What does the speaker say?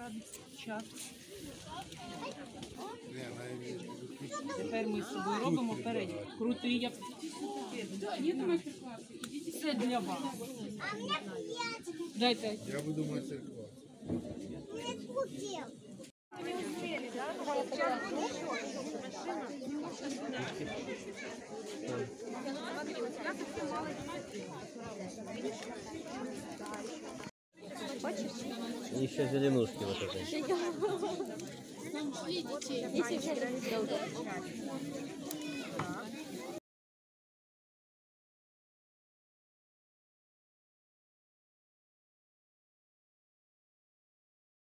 час. Тепер ми з собою робимо передні. Крутий, як є майстер-класи. Це для вас. Дайте. Я буду майстер-класс. Не успели, да? Смотри, у тебя совсем мало хочешь? Еще зеленушки вот это. Дети